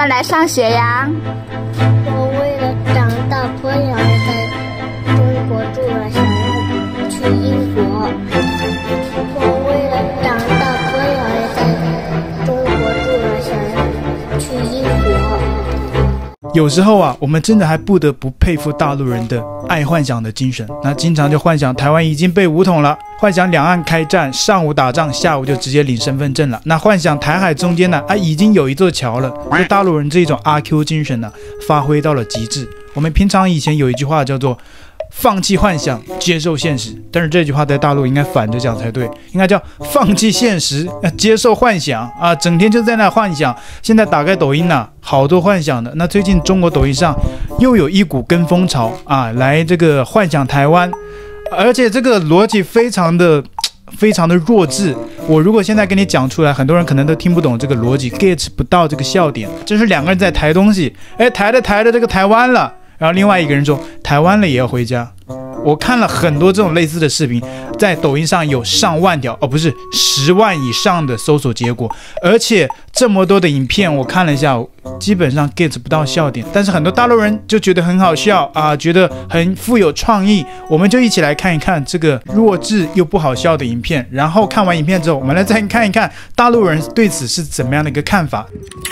么来上学呀？ 我为了长大不想在中国住了，想要去英国。我为了长大不想在中国住了，想要去英国。 有时候啊，我们真的还不得不佩服大陆人的爱幻想的精神。那经常就幻想台湾已经被武统了，幻想两岸开战，上午打仗，下午就直接领身份证了。那幻想台海中间呢，已经有一座桥了。就大陆人这种阿 Q 精神呢，发挥到了极致。我们平常以前有一句话叫做放弃幻想，接受现实。但是这句话在大陆应该反着讲才对，应该叫放弃现实，接受幻想啊！整天就在那幻想。现在打开抖音啊，好多幻想的。那最近中国抖音上又有一股跟风潮啊，来这个幻想台湾，而且这个逻辑非常的弱智。我如果现在跟你讲出来，很多人可能都听不懂这个逻辑 ，get 不到这个笑点。就是两个人在抬东西，抬着这个台湾了。然后另外一个人说台湾了也要回家。我看了很多这种类似的视频，在抖音上有上万条，不是10万以上的搜索结果，而且这么多的影片我看了一下，基本上 get 不到笑点，但是很多大陆人就觉得很好笑啊，觉得很富有创意。我们就一起来看一看这个弱智又不好笑的影片，然后看完影片之后，我们来再看一看大陆人对此是怎么样的一个看法。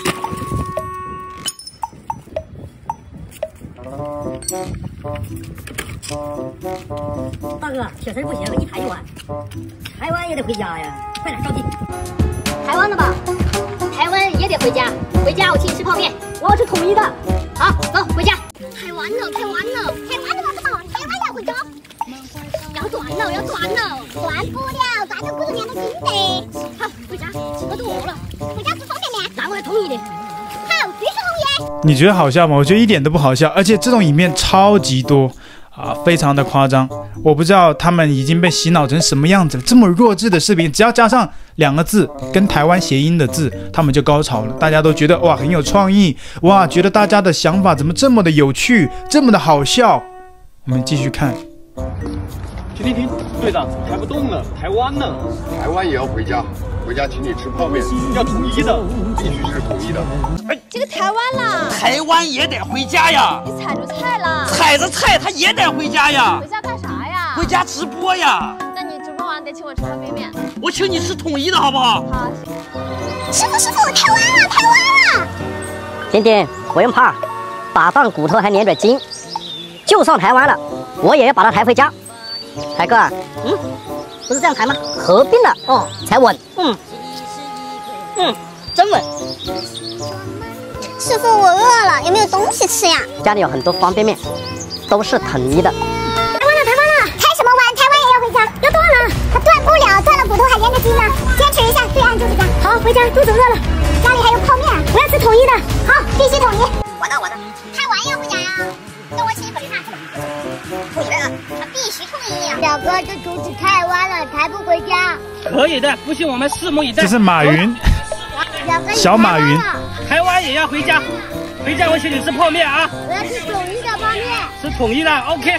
大哥，铁丝不行，一抬就完。台湾也得回家呀，快点着急。 台湾了吧？台湾也得回家，回家我请你吃泡面，我要吃统一的。好，走回家。台湾了，台湾了，台湾了，不懂，台湾要回家。要转了，要转了，转不了，转到过年的经济。好，回家，饿肚饿了，回家吃方便面。咱我来统一的。好，必须统一。 你觉得好笑吗？我觉得一点都不好笑，而且这种影片超级多。非常的夸张，我不知道他们已经被洗脑成什么样子了。这么弱智的视频，只要加上2个字跟台湾谐音的字，他们就高潮了。大家都觉得哇很有创意，哇觉得大家的想法怎么这么的有趣，这么的好笑。我们继续看。 停，队长抬不动了，台湾呢？ 台湾也要回家，回家请你吃泡面， 要统一的， 必须是统一的。 这个台湾啦， 台湾也得回家呀！ 你踩着菜了， 踩着菜他也得回家呀！ 回家干啥呀？ 回家直播呀！ 那你直播完得请我吃方便面。 我请你吃统一的好不好？ 好， 行。师傅，台湾了，台湾了！ 天天不用怕，打断骨头还连着筋，就算台湾了，我也要把它抬回家。台哥，不是这样抬吗？合并了哦，才稳。真稳。 师傅，我饿了，有没有东西吃呀？ 家里有很多方便面，都是统一的。 台湾了！抬什么碗？台湾也要回家？要断了，它断不了，断了骨头还连着筋呢。坚持一下，对岸就是家。好，回家，肚子饿了，家里还有泡面，我要吃统一的。好，必须统一。我的，台湾也要回家呀？那我请你回家是吧？统一的，他必须统一呀。表哥，这竹子太弯了，抬不回家。 可以的，不信我们拭目以待。 这是马云，小马云。 台湾也要回家，回家我请你吃泡面啊！ 我要吃统一的泡面， 吃统一的 ，OK。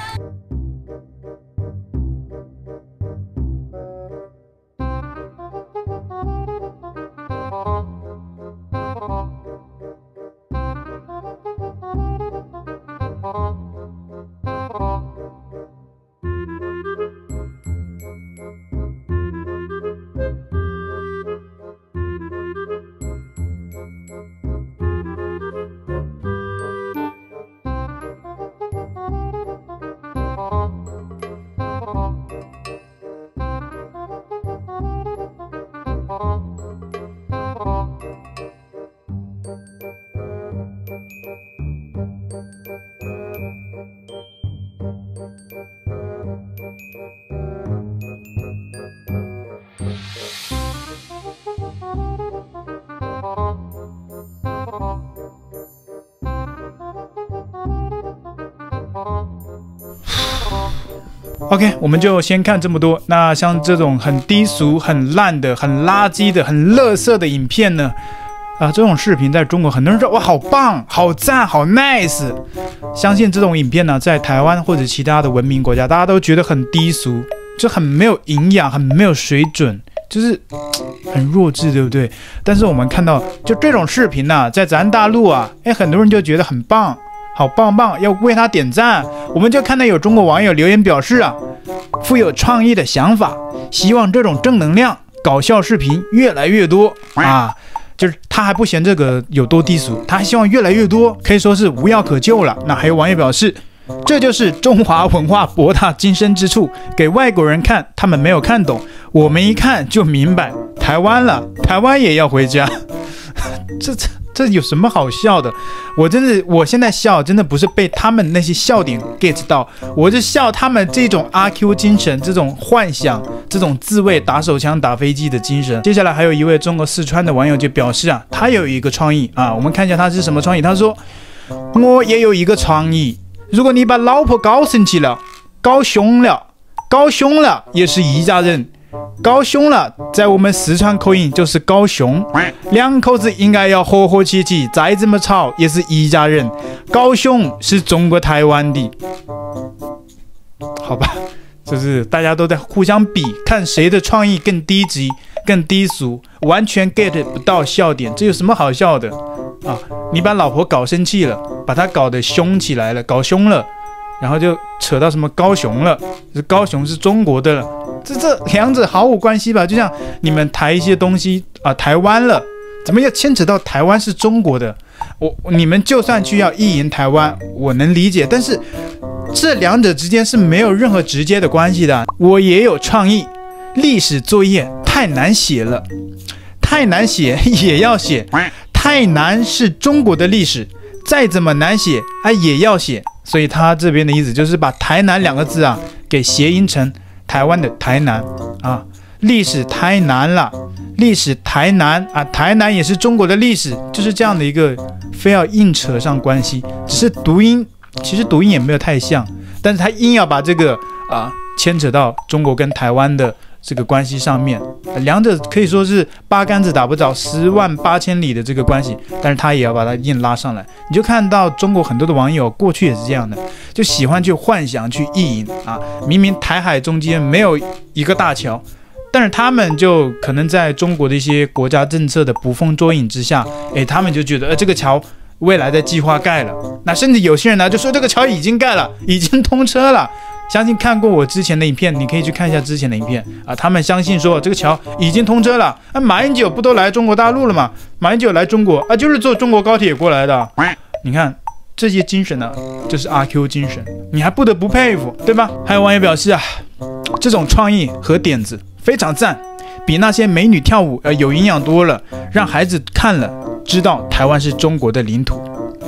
OK， 我们就先看这么多。那像这种很低俗、很烂的、很垃圾的、很垃圾的影片呢？这种视频在中国很多人说哇，好棒、好赞、好 nice。相信这种影片呢，在台湾或者其他的文明国家，大家都觉得很低俗，就很没有营养、很没有水准。 就是很弱智，对不对？但是我们看到就这种视频呢，在咱大陆啊，很多人就觉得很棒，好棒棒，要为他点赞。我们就看到有中国网友留言表示啊，富有创意的想法，希望这种正能量搞笑视频越来越多啊。就是他还不嫌这个有多低俗，他还希望越来越多，可以说是无药可救了。那还有网友表示，这就是中华文化博大精深之处，给外国人看他们没有看懂，我们一看就明白，台湾了，台湾也要回家。这有什么好笑的？我现在笑真的不是被他们那些笑点 get 到，我是笑他们这种阿 Q 精神，这种幻想，这种自卫打手枪打飞机的精神。接下来还有一位中国四川的网友就表示啊，他有一个创意啊，我们看一下他是什么创意。他说，我也有一个创意，如果你把老婆搞生气了，搞凶了也是一家人。高雄了，在我们四川口音就是高雄，两口子应该要和和气气，再怎么吵也是一家人。高雄是中国台湾的，好吧，就是大家都在互相比，看谁的创意更低级、更低俗，完全 get 不到笑点，这有什么好笑的啊？你把老婆搞生气了，把她搞得凶起来了，搞凶了。然后就扯到什么高雄了，高雄是中国的了，这两者毫无关系吧？就像你们抬一些东西啊，台湾了，怎么要牵扯到台湾是中国的？你们就算去要意淫台湾，我能理解，但是这两者之间是没有任何直接的关系的。我也有创意，历史作业太难写了，太难写也要写，太难是中国的历史，再怎么难写也要写。所以他这边的意思就是把台南两个字啊给谐音成台湾的台南啊，历史太难了，历史台南啊，台南也是中国的历史，就是这样的一个非要硬扯上关系，只是读音，其实读音也没有太像，但是他硬要把这个牵扯到中国跟台湾的这个关系上面，两者可以说是八竿子打不着10万8千里的这个关系，但是他也要把它硬拉上来。你就看到中国很多的网友过去也是这样的，就喜欢去幻想去意淫啊，明明台海中间没有一个大桥，但是他们就可能在中国的一些国家政策的捕风捉影之下，他们就觉得这个桥未来的计划盖了，那甚至有些人呢就说这个桥已经盖了，已经通车了。相信看过我之前的影片，你可以去看一下之前的影片啊。他们相信说这个桥已经通车了马英九不都来中国大陆了吗？马英九来中国就是坐中国高铁过来的。你看这些精神呢，就是阿 Q 精神，你还不得不佩服，对吧？还有网友表示这种创意和点子非常赞，比那些美女跳舞有营养多了，让孩子看了知道台湾是中国的领土。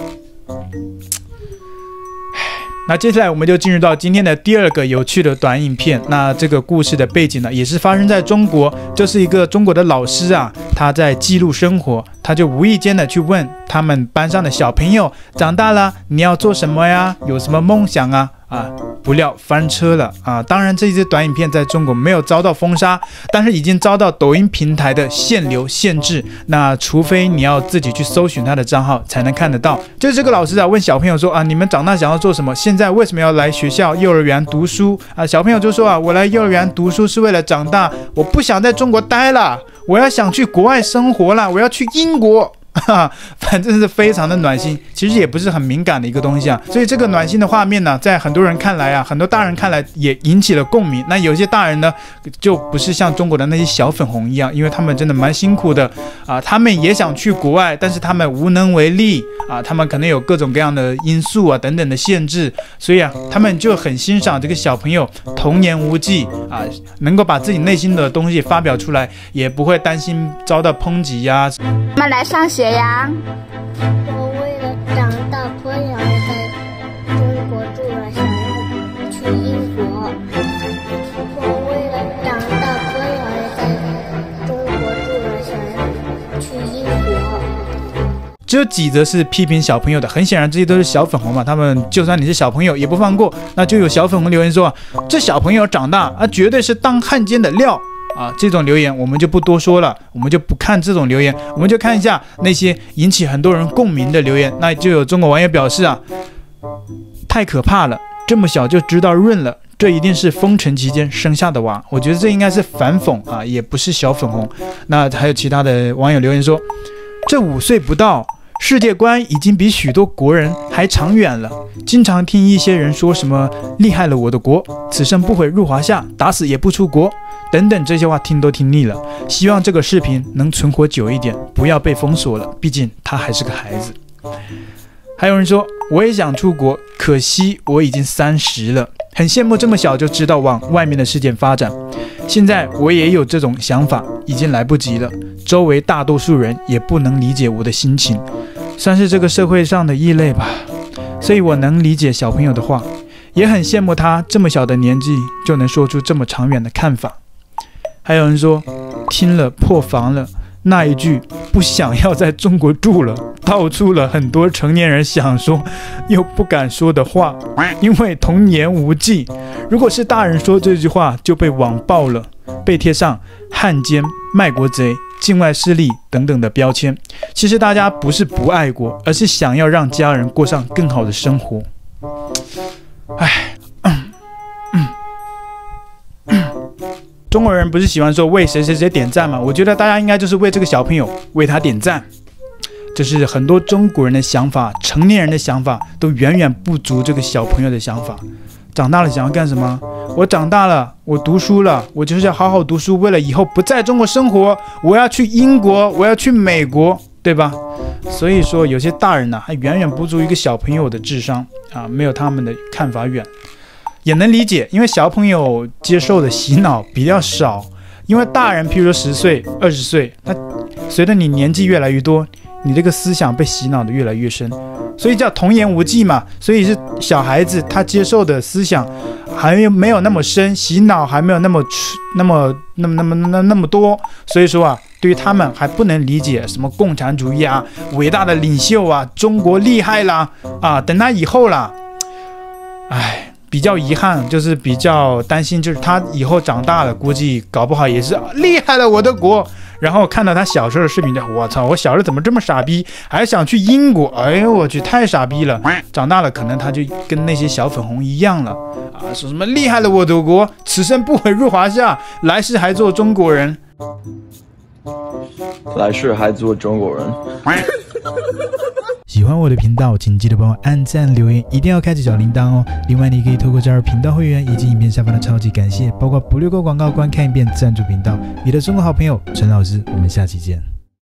那接下来我们就进入到今天的第二个有趣的短影片。那这个故事的背景呢，也是发生在中国，就是一个中国的老师他在记录生活，他就无意间的去问他们班上的小朋友，长大了你要做什么呀？有什么梦想啊？不料翻车了当然这支短影片在中国没有遭到封杀，但是已经遭到抖音平台的限流限制，那除非你要自己去搜寻他的账号才能看得到。就是这个老师问小朋友说你们长大想要做什么？现在为什么要来学校幼儿园读书小朋友就说我来幼儿园读书是为了长大，我不想在中国待了，我要想去国外生活了，我要去英国。反正是非常的暖心，其实也不是很敏感的一个东西所以这个暖心的画面呢，在很多人看来很多大人看来也引起了共鸣。那有些大人呢，就不是像中国的那些小粉红一样，因为他们真的蛮辛苦的他们也想去国外，但是他们无能为力他们可能有各种各样的因素等等的限制，所以他们就很欣赏这个小朋友童言无忌能够把自己内心的东西发表出来，也不会担心遭到抨击我们来上学呀！ 我为了长大不想在中国住了，想要去英国。我为了长大不想在中国住了，想要去英国。 只有几则是批评小朋友的，很显然这些都是小粉红嘛，他们就算你是小朋友也不放过。那就有小粉红留言说这小朋友长大绝对是当汉奸的料。这种留言我们就不多说了，我们就不看这种留言，我们就看一下那些引起很多人共鸣的留言。那就有中国网友表示太可怕了，这么小就知道润了， 这一定是封城期间生下的娃。我觉得这应该是反讽啊，也不是小粉红。那还有其他的网友留言说，这5岁不到，世界观已经比许多国人还长远了。经常听一些人说什么厉害了我的国，此生不悔入华夏，打死也不出国等等，这些话听都听腻了。希望这个视频能存活久一点，不要被封锁了，毕竟他还是个孩子。还有人说，我也想出国，可惜我已经30了，很羡慕这么小就知道往外面的世界发展。现在我也有这种想法，已经来不及了。周围大多数人也不能理解我的心情，算是这个社会上的异类吧。所以我能理解小朋友的话，也很羡慕他这么小的年纪就能说出这么长远的看法。还有人说，听了破防了，那一句不想要在中国住了，道出了很多成年人想说又不敢说的话，因为童言无忌。如果是大人说这句话，就被网爆了，被贴上汉奸、卖国贼、境外势力等等的标签。其实大家不是不爱国，而是想要让家人过上更好的生活。中国人不是喜欢说为谁谁谁点赞吗？我觉得大家应该就是为这个小朋友为他点赞。这是很多中国人的想法，成年人的想法都远远不足这个小朋友的想法。长大了想要干什么？我长大了，我读书了，我就是要好好读书，为了以后不在中国生活，我要去英国，我要去美国，对吧？所以说有些大人呢，还远远不足一个小朋友的智商啊，没有他们的看法远。也能理解，因为小朋友接受的洗脑比较少，因为大人譬如说10岁、20岁，那随着你年纪越来越多，你这个思想被洗脑的越来越深，所以叫童言无忌嘛。所以是小孩子他接受的思想还没有那么深，洗脑还没有那么多，所以说啊，对于他们还不能理解什么共产主义啊、伟大的领袖啊、中国厉害啦啊，等他以后啦，比较遗憾，就是比较担心，就是他以后长大了，估计搞不好也是厉害了我的国。然后看到他小时候的视频，我操，我小时候怎么这么傻逼，还想去英国？哎呦我去，太傻逼了！长大了可能他就跟那些小粉红一样了啊，说什么厉害了我的国，此生不悔入华夏，来世还做中国人， 来世还做中国人。 喜欢我的频道，请记得帮我按赞、留言，一定要开启小铃铛哦。另外，你可以透过加入频道会员以及影片下方的超级感谢，包括不略过广告、观看一遍赞助频道。你的中国好朋友陈老师，我们下期见。